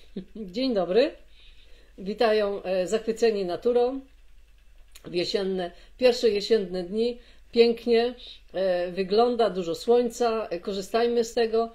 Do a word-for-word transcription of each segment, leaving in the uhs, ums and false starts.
Dzień dobry. Witają zachwyceni naturą w jesienne, pierwsze jesienne dni. Pięknie wygląda, dużo słońca, korzystajmy z tego.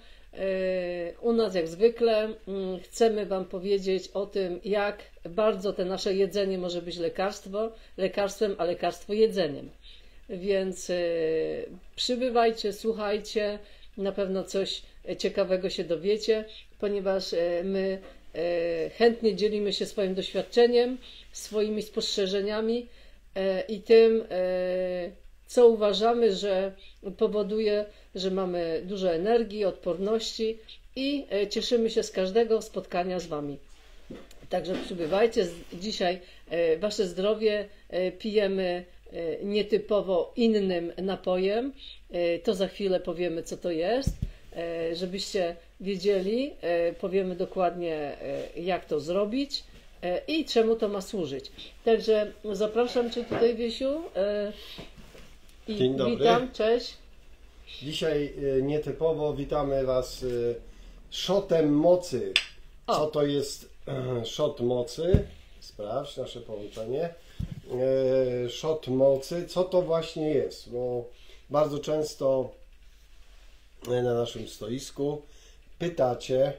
U nas jak zwykle chcemy Wam powiedzieć o tym, jak bardzo to nasze jedzenie może być lekarstwo, lekarstwem, a lekarstwo jedzeniem. Więc przybywajcie, słuchajcie, na pewno coś ciekawego się dowiecie, ponieważ my chętnie dzielimy się swoim doświadczeniem, swoimi spostrzeżeniami i tym, co uważamy, że powoduje, że mamy dużo energii, odporności i cieszymy się z każdego spotkania z Wami. Także przybywajcie. Dzisiaj Wasze zdrowie pijemy nietypowo innym napojem. To za chwilę powiemy, co to jest. Żebyście wiedzieli, powiemy dokładnie, jak to zrobić i czemu to ma służyć. Także zapraszam Cię tutaj, Wiesiu. I Dzień dobry. Witam, cześć. Dzisiaj nietypowo witamy Was szotem mocy. Co O. to jest szot mocy? Sprawdź nasze połączenie. Szot mocy, co to właśnie jest? Bo bardzo często na naszym stoisku pytacie,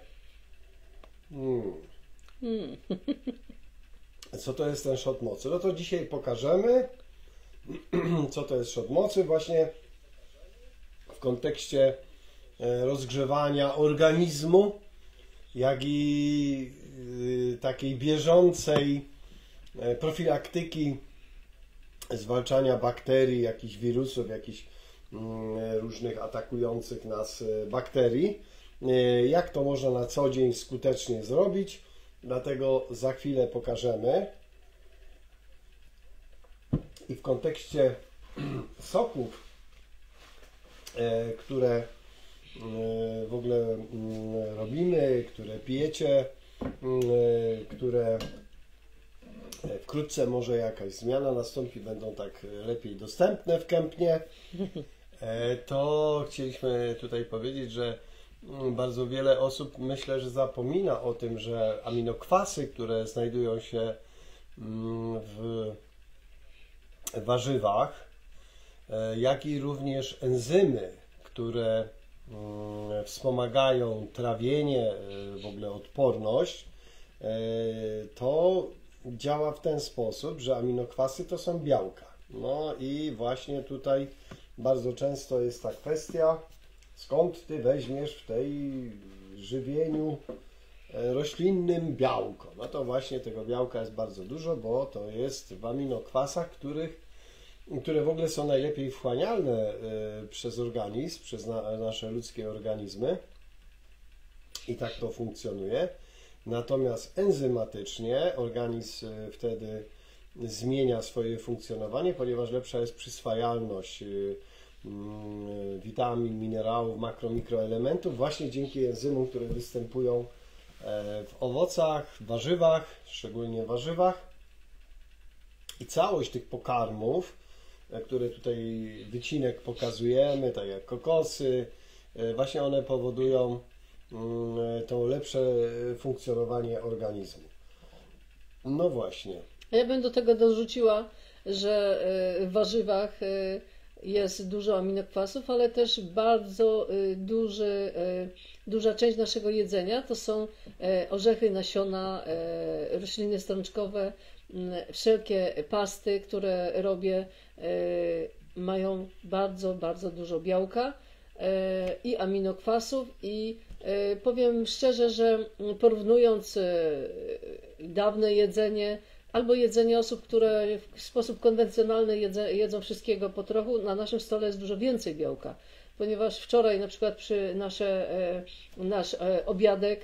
hmm, Hmm. co to jest ten szot mocy? No to dzisiaj pokażemy, co to jest szot mocy właśnie w kontekście rozgrzewania organizmu, jak i takiej bieżącej profilaktyki zwalczania bakterii, jakichś wirusów, jakichś różnych atakujących nas bakterii. Jak to można na co dzień skutecznie zrobić, dlatego za chwilę pokażemy. I w kontekście soków, które w ogóle robimy, które pijecie, które wkrótce może jakaś zmiana nastąpi, będą tak lepiej dostępne w Kępnie, to chcieliśmy tutaj powiedzieć, że bardzo wiele osób, myślę, że zapomina o tym, że aminokwasy, które znajdują się w warzywach, jak i również enzymy, które wspomagają trawienie, w ogóle odporność, to działa w ten sposób, że aminokwasy to są białka. No i właśnie tutaj bardzo często jest ta kwestia, skąd Ty weźmiesz w tej żywieniu roślinnym białko. No to właśnie tego białka jest bardzo dużo, bo to jest w aminokwasach, których, które w ogóle są najlepiej wchłanialne przez organizm, przez na, nasze ludzkie organizmy. I tak to funkcjonuje. Natomiast enzymatycznie organizm wtedy zmienia swoje funkcjonowanie, ponieważ lepsza jest przyswajalność witamin, minerałów, makro, mikroelementów właśnie dzięki enzymom, które występują w owocach, w warzywach, szczególnie w warzywach. I całość tych pokarmów, które tutaj wycinek pokazujemy, tak jak kokosy, właśnie one powodują to lepsze funkcjonowanie organizmu. No właśnie. Ja bym do tego dorzuciła, że w warzywach jest dużo aminokwasów, ale też bardzo duży, duża część naszego jedzenia to są orzechy, nasiona, rośliny strączkowe, wszelkie pasty, które robię, mają bardzo, bardzo dużo białka i aminokwasów i powiem szczerze, że porównując dawne jedzenie albo jedzenie osób, które w sposób konwencjonalny jedzą, jedzą wszystkiego po trochu, na naszym stole jest dużo więcej białka. Ponieważ wczoraj na przykład przy nasze, nasz obiadek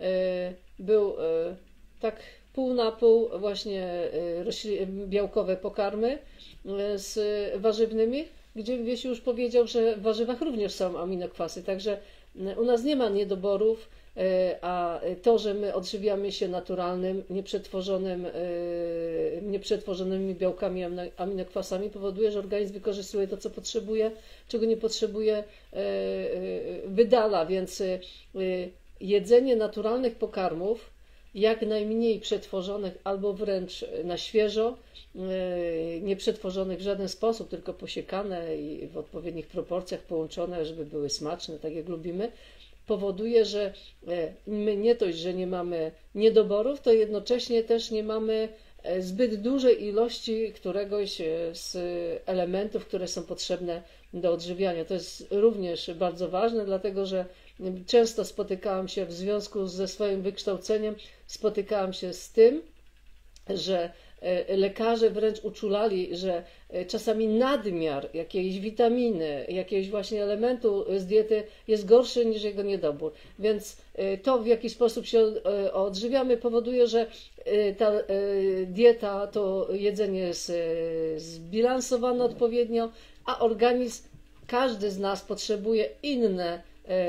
był tak pół na pół właśnie białkowe pokarmy z warzywnymi, gdzie Wiesiu już powiedział, że w warzywach również są aminokwasy, także u nas nie ma niedoborów, a to, że my odżywiamy się naturalnym, nieprzetworzonym, nieprzetworzonymi białkami, aminokwasami powoduje, że organizm wykorzystuje to, co potrzebuje, czego nie potrzebuje, wydala, więc jedzenie naturalnych pokarmów jak najmniej przetworzonych albo wręcz na świeżo, nie przetworzonych w żaden sposób, tylko posiekane i w odpowiednich proporcjach połączone, żeby były smaczne, tak jak lubimy, powoduje, że my nie dość, że nie mamy niedoborów, to jednocześnie też nie mamy zbyt dużej ilości któregoś z elementów, które są potrzebne do odżywiania. To jest również bardzo ważne, dlatego że często spotykałam się w związku ze swoim wykształceniem, spotykałam się z tym, że lekarze wręcz uczulali, że czasami nadmiar jakiejś witaminy, jakiegoś właśnie elementu z diety jest gorszy niż jego niedobór. Więc to, w jaki sposób się odżywiamy, powoduje, że ta dieta, to jedzenie jest zbilansowane odpowiednio, a organizm, każdy z nas potrzebuje inne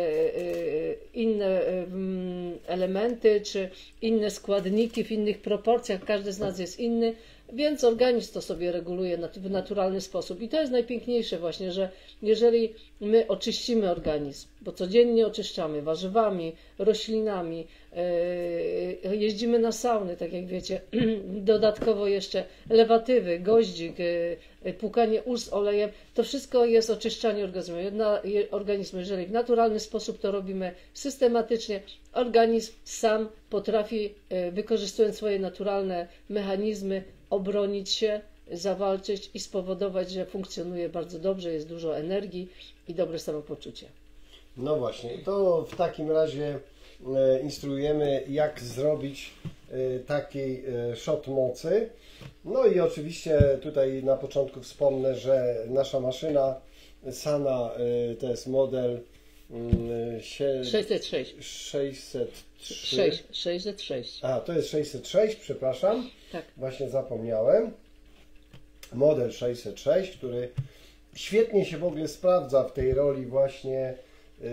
inne elementy, czy inne składniki w innych proporcjach, każdy z nas jest inny, więc organizm to sobie reguluje w naturalny sposób. I to jest najpiękniejsze właśnie, że jeżeli my oczyścimy organizm, bo codziennie oczyszczamy warzywami, roślinami, jeździmy na sauny, tak jak wiecie, dodatkowo jeszcze lewatywy, goździk, płukanie ust olejem, to wszystko jest oczyszczanie organizmu. organizmu. Jeżeli w naturalny sposób to robimy systematycznie, organizm sam potrafi, wykorzystując swoje naturalne mechanizmy, obronić się, zawalczyć i spowodować, że funkcjonuje bardzo dobrze, jest dużo energii i dobre samopoczucie. No właśnie, to w takim razie e, instruujemy, jak zrobić e, taki e, shot mocy. No i oczywiście tutaj na początku wspomnę, że nasza maszyna Sana e, to jest model e, sie, sześćset sześć. sześćset trzy. sześć, sześćset sześć. A, to jest sześćset sześć, przepraszam. Tak. Właśnie zapomniałem. Model sześćset sześć, który świetnie się w ogóle sprawdza w tej roli właśnie yy,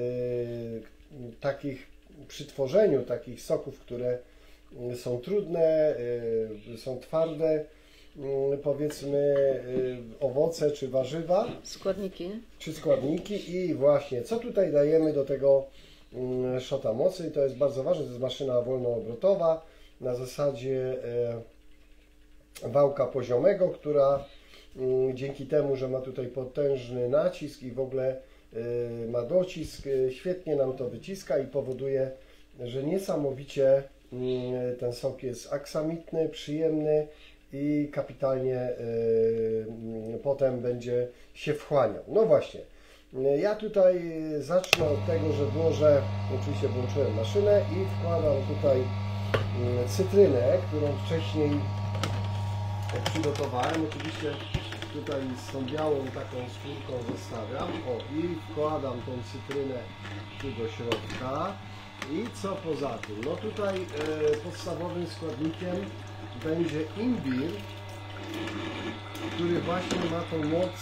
takich przy tworzeniu takich soków, które są trudne, yy, są twarde, yy, powiedzmy yy, owoce czy warzywa. Składniki. Czy składniki i właśnie co tutaj dajemy do tego yy, szota mocy. I to jest bardzo ważne, to jest maszyna wolnoobrotowa na zasadzie yy, wałka poziomego, która dzięki temu, że ma tutaj potężny nacisk i w ogóle ma docisk, świetnie nam to wyciska i powoduje, że niesamowicie ten sok jest aksamitny, przyjemny i kapitalnie potem będzie się wchłaniał. No właśnie, ja tutaj zacznę od tego, że włożę, oczywiście włączyłem maszynę i wkładam tutaj cytrynę, którą wcześniej przygotowałem. Oczywiście tutaj z tą białą taką skórką zostawiam. O, i wkładam tą cytrynę tu do środka. I co poza tym? No tutaj e, podstawowym składnikiem będzie imbir, który właśnie ma tą moc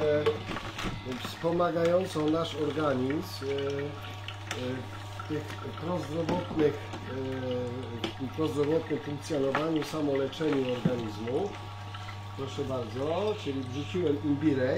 e, wspomagającą nasz organizm e, e, w tych prozdrowotnych, e, prozdrowotnym funkcjonowaniu, samoleczeniu organizmu. Proszę bardzo, czyli wrzuciłem imbirek,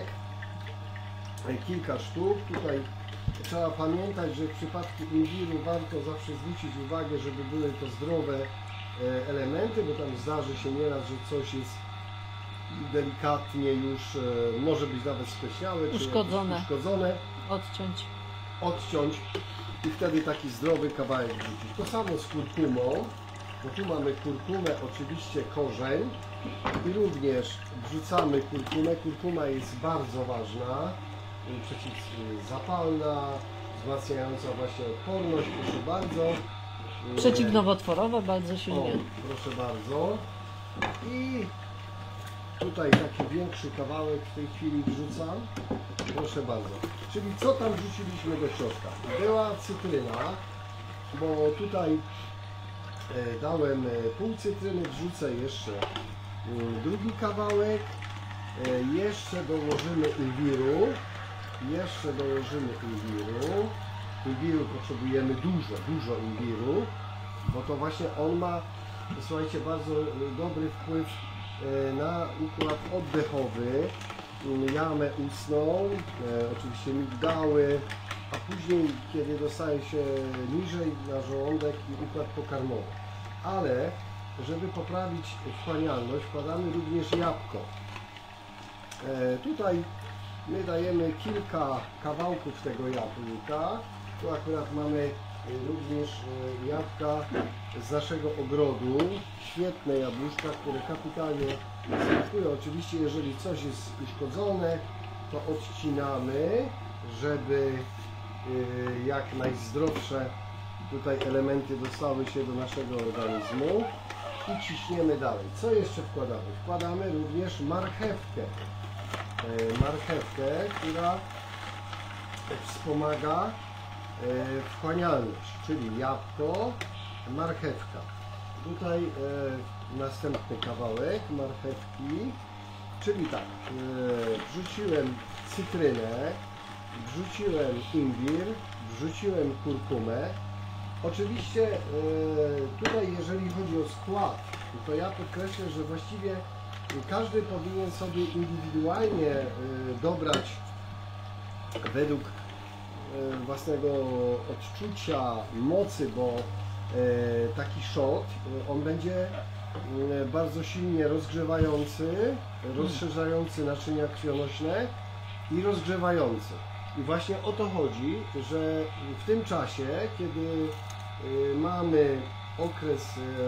kilka sztuk. Tutaj trzeba pamiętać, że w przypadku imbiru warto zawsze zwrócić uwagę, żeby były to zdrowe elementy, bo tam zdarzy się nieraz, że coś jest delikatnie już, może być nawet spleśniałe, uszkodzone. czy uszkodzone. Odciąć. Odciąć i wtedy taki zdrowy kawałek wrzucić. To samo z kurkumą, bo tu mamy kurkumę, oczywiście korzeń i również wrzucamy kurkumę. Kurkuma jest bardzo ważna, przeciwzapalna, wzmacniająca właśnie odporność, proszę bardzo. Przeciwnowotworowa bardzo silnie. O, proszę bardzo. I tutaj taki większy kawałek w tej chwili wrzucam. Proszę bardzo. Czyli co tam wrzuciliśmy do środka? Była cytryna, bo tutaj dałem pół cytryny, wrzucę jeszcze drugi kawałek. Jeszcze dołożymy imbiru. Jeszcze dołożymy imbiru. Imbiru potrzebujemy dużo, dużo imbiru, bo to właśnie on ma, słuchajcie, bardzo dobry wpływ na układ oddechowy, jamę ustną, oczywiście migdały, a później, kiedy dostaje się niżej na żołądek i układ pokarmowy. ale żeby poprawić wchłanialność, wkładamy również jabłko. E, tutaj my dajemy kilka kawałków tego jabłka. Tu akurat mamy również jabłka z naszego ogrodu. Świetne jabłuszka, które kapitalnie smakują. Oczywiście, jeżeli coś jest uszkodzone, to odcinamy, żeby jak najzdrowsze tutaj elementy dostały się do naszego organizmu i ciśniemy dalej. Co jeszcze wkładamy? Wkładamy również marchewkę. Marchewkę, która wspomaga wchłanialność, czyli jabłko, marchewka. Tutaj e, następny kawałek marchewki, czyli tak, e, wrzuciłem cytrynę, wrzuciłem imbir, wrzuciłem kurkumę. Oczywiście e, tutaj jeżeli chodzi o skład, to ja podkreślę, że właściwie każdy powinien sobie indywidualnie e, dobrać według własnego odczucia, mocy, bo taki shot, on będzie bardzo silnie rozgrzewający, rozszerzający naczynia krwionośne i rozgrzewający. I właśnie o to chodzi, że w tym czasie, kiedy mamy okres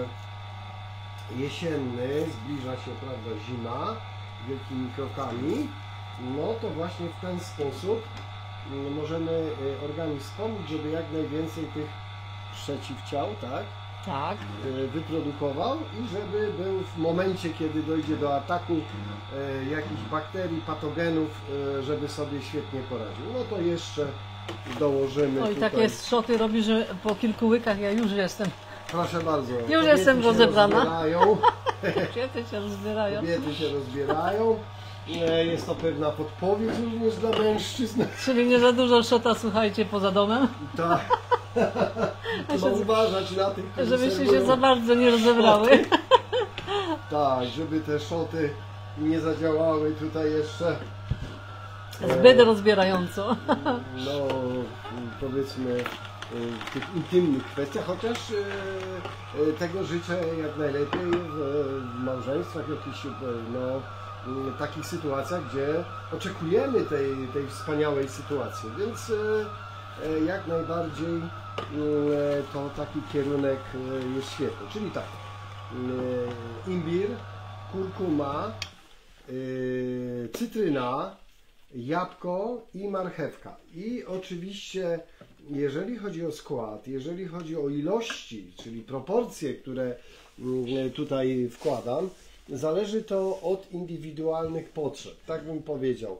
jesienny, zbliża się, prawda, zima wielkimi krokami, no to właśnie w ten sposób możemy organizm wspomóc, żeby jak najwięcej tych przeciwciał, tak? Tak. Wyprodukował i żeby był w momencie, kiedy dojdzie do ataku e, jakichś bakterii, patogenów, e, żeby sobie świetnie poradził. No to jeszcze dołożymy. Oj, tutaj. takie szoty robi, że po kilku łykach ja już jestem. Proszę bardzo. Już Kobiety jestem się rozebrana. rozbierają. Kobiety się rozbierają. Kobiety się rozbierają. E, Jest to pewna podpowiedź również dla mężczyzn. Czyli nie za dużo szota, słuchajcie, poza domem. Tak. Trzeba uważać na tych, którzy Żebyście serwują się za bardzo nie rozebrały. Tak, żeby te szoty nie zadziałały tutaj jeszcze Zbyt rozbierająco. no powiedzmy w tych intymnych kwestiach, chociaż e, tego życzę jak najlepiej w małżeństwach, jakichś no, takich sytuacjach, gdzie oczekujemy tej, tej wspaniałej sytuacji, więc e, jak najbardziej e, to taki kierunek jest świetny, czyli tak, e, imbir, kurkuma, e, cytryna, jabłko i marchewka. I oczywiście jeżeli chodzi o skład, jeżeli chodzi o ilości, czyli proporcje, które tutaj wkładam, zależy to od indywidualnych potrzeb, tak bym powiedział.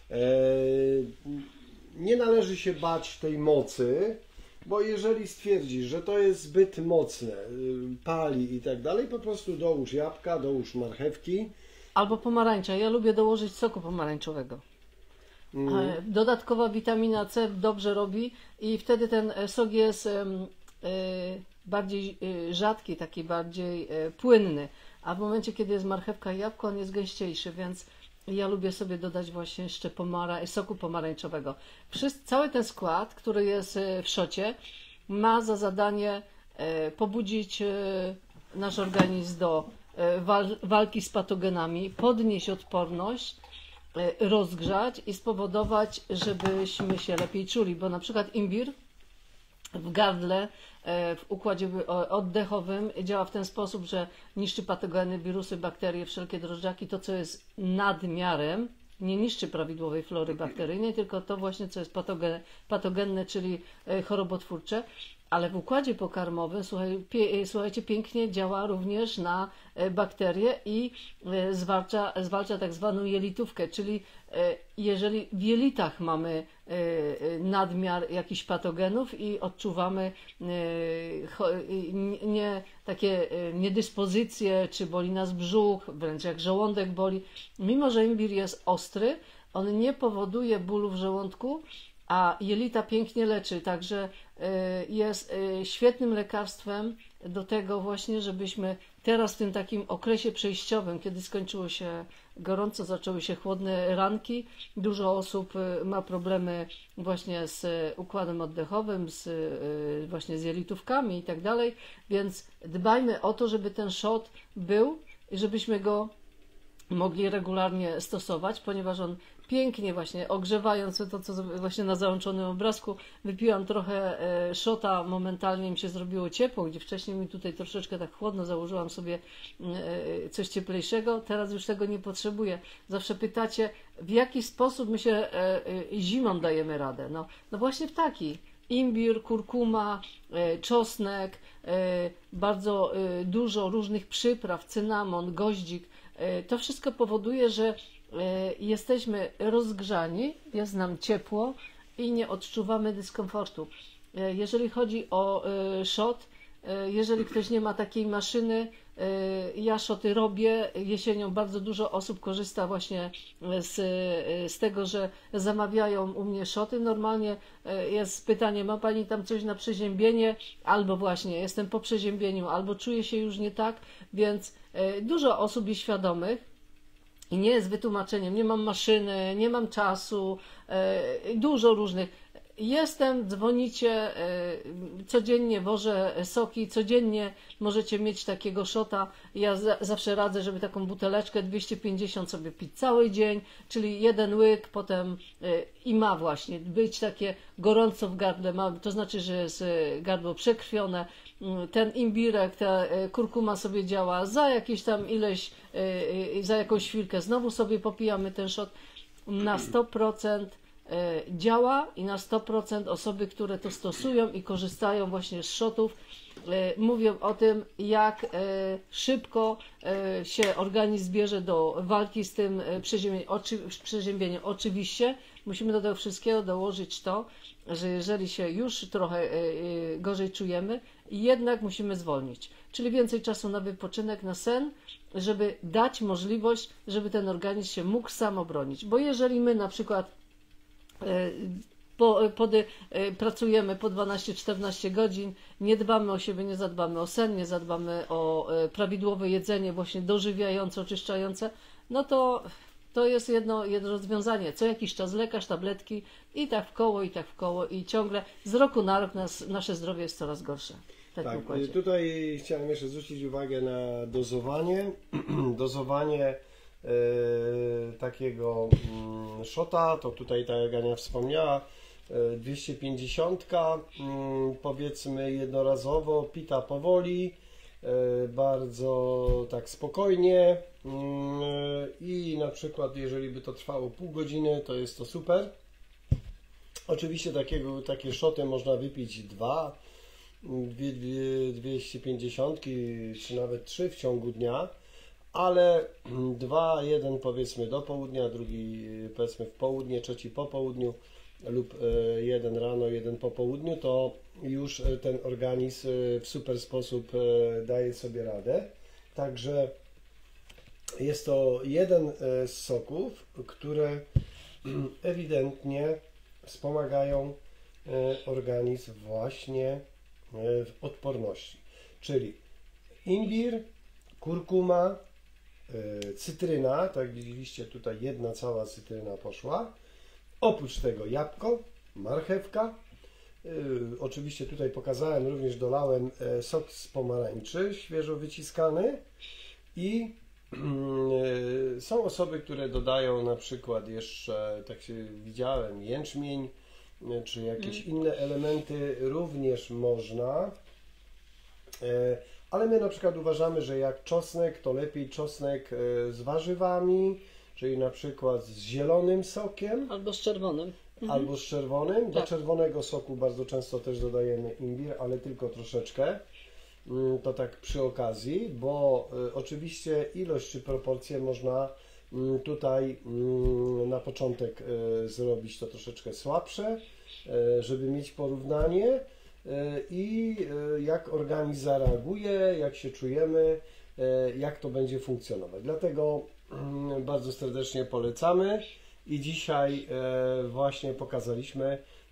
Nie należy się bać tej mocy, bo jeżeli stwierdzisz, że to jest zbyt mocne, pali i tak dalej, po prostu dołóż jabłka, dołóż marchewki. Albo pomarańcza. Ja lubię dołożyć soku pomarańczowego. Mm. Dodatkowa witamina C dobrze robi i wtedy ten sok jest bardziej rzadki, taki bardziej płynny. A w momencie, kiedy jest marchewka i jabłko, on jest gęściejszy, więc ja lubię sobie dodać właśnie jeszcze pomara soku pomarańczowego. Wszyscy, cały ten skład, który jest w szocie, ma za zadanie pobudzić nasz organizm do wal walki z patogenami, podnieść odporność, rozgrzać i spowodować, żebyśmy się lepiej czuli, bo na przykład imbir w gardle, w układzie oddechowym działa w ten sposób, że niszczy patogeny, wirusy, bakterie, wszelkie drożdżaki, to co jest nadmiarem, nie niszczy prawidłowej flory bakteryjnej, tylko to właśnie co jest patogenne, czyli chorobotwórcze. Ale w układzie pokarmowym, słuchaj, pie, słuchajcie, pięknie działa również na bakterie i zwalcza, zwalcza tak zwaną jelitówkę, czyli jeżeli w jelitach mamy nadmiar jakichś patogenów i odczuwamy nie, takie niedyspozycje, czy boli nas brzuch, wręcz jak żołądek boli, mimo że imbir jest ostry, on nie powoduje bólu w żołądku, a jelita pięknie leczy, także jest świetnym lekarstwem do tego właśnie, żebyśmy teraz w tym takim okresie przejściowym, kiedy skończyło się gorąco, zaczęły się chłodne ranki, dużo osób ma problemy właśnie z układem oddechowym, z, właśnie z jelitówkami i tak dalej, więc dbajmy o to, żeby ten szot był i żebyśmy go mogli regularnie stosować, ponieważ on pięknie właśnie ogrzewając to, co właśnie na załączonym obrazku, wypiłam trochę szota, momentalnie mi się zrobiło ciepło, gdzie wcześniej mi tutaj troszeczkę tak chłodno, założyłam sobie coś cieplejszego, teraz już tego nie potrzebuję. Zawsze pytacie, w jaki sposób my się zimą dajemy radę? No, no właśnie w taki. Imbir, kurkuma, czosnek, bardzo dużo różnych przypraw, cynamon, goździk. To wszystko powoduje, że jesteśmy rozgrzani, jest nam ciepło i nie odczuwamy dyskomfortu. Jeżeli chodzi o szot, jeżeli ktoś nie ma takiej maszyny, ja szoty robię. Jesienią bardzo dużo osób korzysta właśnie z, z tego, że zamawiają u mnie szoty. Normalnie jest pytanie, ma Pani tam coś na przeziębienie? Albo właśnie jestem po przeziębieniu, albo czuję się już nie tak, więc dużo osób jest świadomych i nie jest wytłumaczeniem, nie mam maszyny, nie mam czasu, dużo różnych. Jestem, dzwonicie, codziennie wożę soki, codziennie możecie mieć takiego szota. Ja za, zawsze radzę, żeby taką buteleczkę dwieście pięćdziesiąt sobie pić cały dzień, czyli jeden łyk, potem i ma właśnie być takie gorąco w gardle, ma, to znaczy, że jest gardło przekrwione. Ten imbirek, ta kurkuma sobie działa, za jakieś tam ileś, za jakąś chwilkę znowu sobie popijamy ten szot. Na sto procent działa i na sto procent osoby, które to stosują i korzystają właśnie z szotów, mówią o tym, jak szybko się organizm bierze do walki z tym przeziębieniem. Oczy, przeziębieniem. Oczywiście musimy do tego wszystkiego dołożyć to, że jeżeli się już trochę gorzej czujemy, jednak musimy zwolnić. Czyli więcej czasu na wypoczynek, na sen, żeby dać możliwość, żeby ten organizm się mógł sam obronić. Bo jeżeli my na przykład Po, pody, pracujemy po dwanaście czternaście godzin, nie dbamy o siebie, nie zadbamy o sen, nie zadbamy o prawidłowe jedzenie, właśnie dożywiające, oczyszczające, no to to jest jedno, jedno rozwiązanie. Co jakiś czas lekarz, tabletki i tak w koło, i tak w koło i ciągle z roku na rok nas, nasze zdrowie jest coraz gorsze. Tak, tak, tutaj chciałem jeszcze zwrócić uwagę na dozowanie. Dozowanie Yy, takiego yy, szota, to tutaj tak jak Ania wspomniała, yy, dwieście pięćdziesiąt, yy, powiedzmy jednorazowo, pita powoli, yy, bardzo tak spokojnie yy, i na przykład jeżeli by to trwało pół godziny, to jest to super. Oczywiście takiego, takie szoty można wypić dwa, dwie, dwie, dwieście pięćdziesiąt czy nawet trzy w ciągu dnia. Ale dwa, jeden powiedzmy do południa, drugi powiedzmy w południe, trzeci po południu lub jeden rano, jeden po południu, to już ten organizm w super sposób daje sobie radę. Także jest to jeden z soków, które ewidentnie wspomagają organizm właśnie w odporności. Czyli imbir, kurkuma, cytryna, tak widzieliście tutaj jedna cała cytryna poszła, oprócz tego jabłko, marchewka, yy, oczywiście tutaj pokazałem, również dolałem e, sok z pomarańczy, świeżo wyciskany i yy, są osoby, które dodają na przykład jeszcze, tak się widziałem, jęczmień, yy, czy jakieś mm. inne elementy również można. Yy, Ale my na przykład uważamy, że jak czosnek, to lepiej czosnek z warzywami, czyli na przykład z zielonym sokiem. Albo z czerwonym. Mhm. Albo z czerwonym. Tak. Do czerwonego soku bardzo często też dodajemy imbir, ale tylko troszeczkę. To tak przy okazji, bo oczywiście ilość czy proporcje można tutaj na początek zrobić to troszeczkę słabsze, żeby mieć porównanie. I jak organizm zareaguje, jak się czujemy, jak to będzie funkcjonować. Dlatego bardzo serdecznie polecamy i dzisiaj właśnie pokazaliśmy,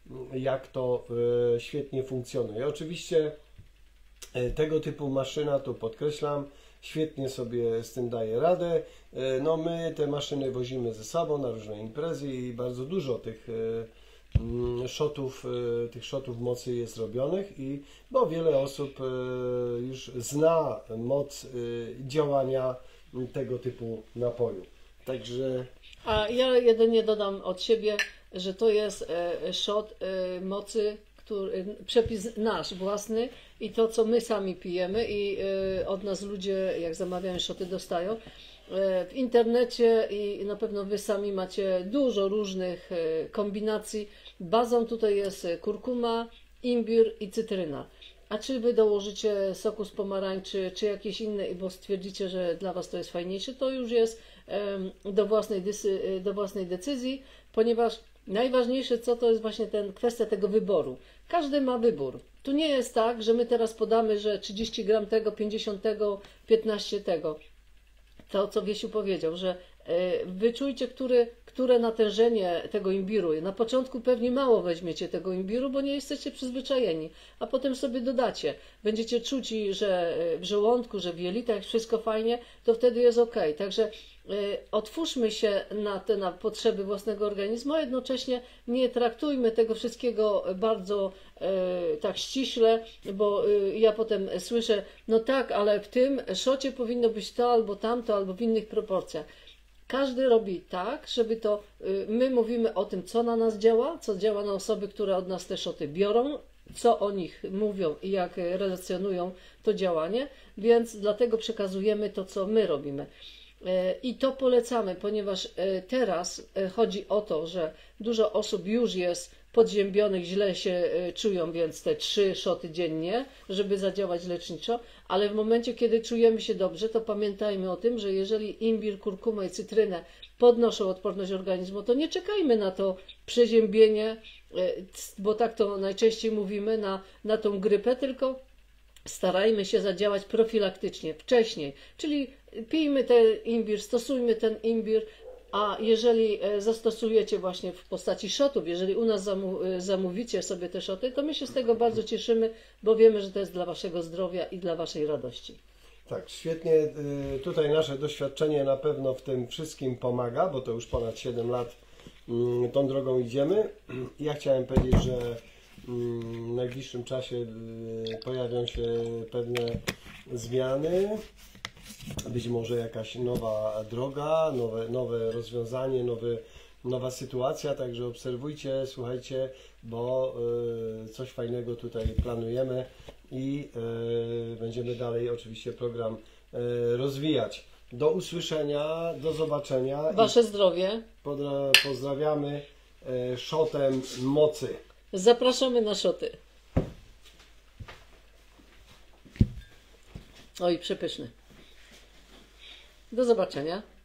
jak to e, świetnie funkcjonuje. Oczywiście e, tego typu maszyna, tu podkreślam, świetnie sobie z tym daje radę. E, no my te maszyny wozimy ze sobą na różne imprezy i bardzo dużo tych e, mm, shotów, e, tych shotów mocy jest robionych, i bo wiele osób e, już zna moc e, działania tego typu napoju. Także A ja jedynie dodam od siebie, że to jest e, shot e, mocy, który, przepis nasz własny i to, co my sami pijemy, i e, od nas ludzie, jak zamawiają shoty, dostają. E, w internecie i na pewno wy sami macie dużo różnych e, kombinacji. Bazą tutaj jest kurkuma, imbir i cytryna. A czy wy dołożycie soku z pomarańczy, czy jakieś inne, bo stwierdzicie, że dla was to jest fajniejsze, to już jest em, do własnej, dysy, do własnej decyzji, ponieważ najważniejsze co to jest właśnie ten, kwestia tego wyboru. Każdy ma wybór. Tu nie jest tak, że my teraz podamy, że trzydzieści gram tego, pięćdziesiąt tego, piętnaście tego. To, co Wiesiu powiedział, że e, wyczujcie, który, które natężenie tego imbiru. Na początku pewnie mało weźmiecie tego imbiru, bo nie jesteście przyzwyczajeni, a potem sobie dodacie. Będziecie czuć, że w żołądku, że w jelitach wszystko fajnie, to wtedy jest ok. Także e, otwórzmy się na te na potrzeby własnego organizmu, a jednocześnie nie traktujmy tego wszystkiego bardzo e, tak ściśle, bo e, ja potem słyszę, no tak, ale w tym szocie powinno być to albo tamto, albo w innych proporcjach. Każdy robi tak, żeby to, my mówimy o tym, co na nas działa, co działa na osoby, które od nas te szoty biorą, co o nich mówią i jak relacjonują to działanie, więc dlatego przekazujemy to, co my robimy. I to polecamy, ponieważ teraz chodzi o to, że dużo osób już jest podziębionych, źle się czują, więc te trzy szoty dziennie, żeby zadziałać leczniczo, ale w momencie, kiedy czujemy się dobrze, to pamiętajmy o tym, że jeżeli imbir, kurkuma i cytrynę podnoszą odporność organizmu, to nie czekajmy na to przeziębienie, bo tak to najczęściej mówimy, na, na tą grypę, tylko starajmy się zadziałać profilaktycznie, wcześniej, czyli pijmy ten imbir, stosujmy ten imbir, a jeżeli zastosujecie właśnie w postaci shotów, jeżeli u nas zamówicie sobie te szoty, to my się z tego bardzo cieszymy, bo wiemy, że to jest dla waszego zdrowia i dla waszej radości. tak, świetnie. Tutaj nasze doświadczenie na pewno w tym wszystkim pomaga, bo to już ponad siedem lat tą drogą idziemy. Ja chciałem powiedzieć, że w najbliższym czasie pojawią się pewne zmiany. Być może jakaś nowa droga, nowe, nowe rozwiązanie, nowy, nowa sytuacja, także obserwujcie, słuchajcie, bo y, coś fajnego tutaj planujemy i y, będziemy dalej oczywiście program y, rozwijać. Do usłyszenia, do zobaczenia. Wasze zdrowie. Podra- pozdrawiamy y, szotem mocy. Zapraszamy na szoty. Oj, przepyszny. Do zobaczenia.